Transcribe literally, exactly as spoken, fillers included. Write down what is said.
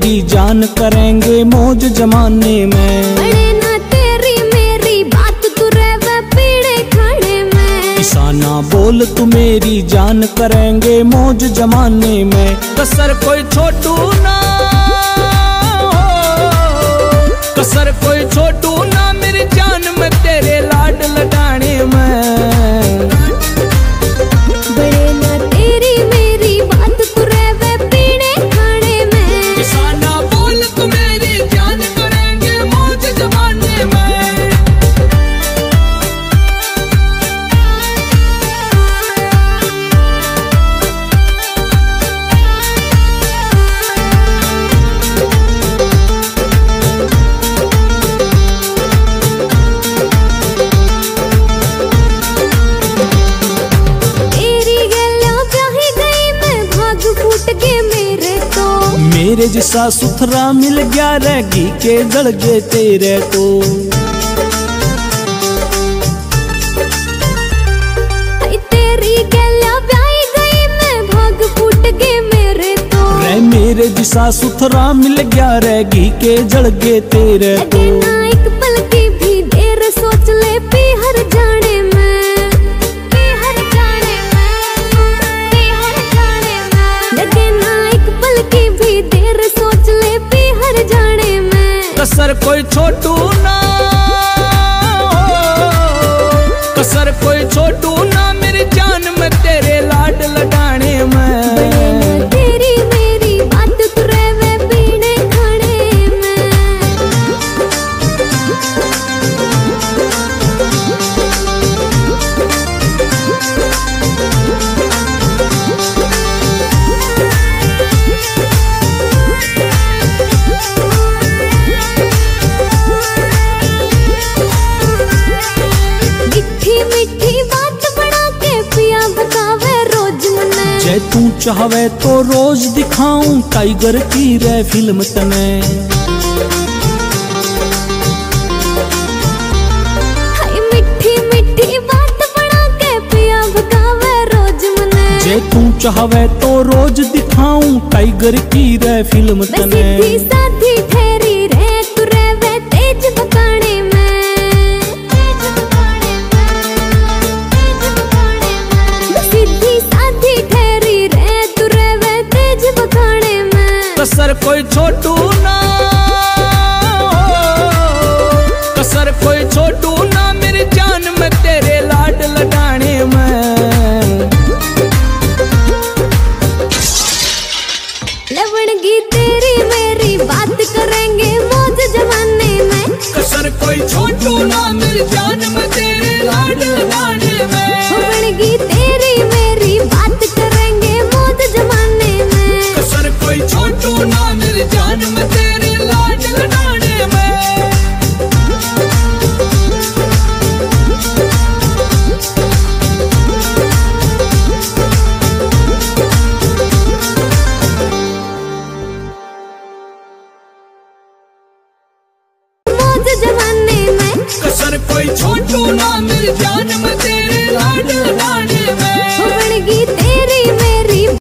मेरी जान करेंगे मौज जमाने में। बड़े ना तेरी मेरी बात तू रहवे पीड़े खाने में। किसाना बोल तू मेरी जान करेंगे मौज जमाने में। कसर कोई छोटू ना, कसर कोई छोटू ना मेरी जान में तेरे लाड लगाने में। बड़े ना तेरी मेरी बात तू रहवे पीड़े खाने में। किसाना बोल तू मेरी जान करेंगे मौज जमाने में। मेरे जैसा सुथरा मिल गया रे घी के जल गए तेरे तो। तेरी गैला ब्याही गई मैं भाग फूट गए मेरे तो। रे मेरे जैसा सुथरा मिल गया रे घी के जल गए तेरे तो। ना एक पल की भी देर सोच ले पी हर जाने में, पी हर जाने में, पी हर जाने में। लगे ना एक पल की भी देर सोच ले पी हर जाने में। कसर कोई छोटू ना, कसर कोई छोटू ना मेरी जान में तेरे लाड लगाने में। तेरी मेरी बात तू रहवे पीने खाने में। जय तू चाहवे तो रोज दिखाऊं टाइगर की रे फिल्म तने। हाय मिठी मिठी बात बना के पिया भगावे रोज मने। जय तू चाहवे तो रोज दिखाऊं टाइगर की रे फिल्म तने। सीधी साधी ठहरी रे तू रहवे तेज बकाने में। कसर कोई छोटू ना, कसर कोई छोटू ना मेरी जान में तेरे लाड लगाने में। लवणगी तेरी मेरी बात करेंगे मौज जमाने में। कसर कोई छोटू ना मेरी जान में तेरे लाड लगाने में। लवणगी तेरी मेरी बात करेंगे मौज जमाने में। कसर कोई छोटू ना मेरी जान में तेरे लाड लगाने में। मौज जमाने में। कसर कोई छोटू ना मेरी जान में तेरे लाड लगाने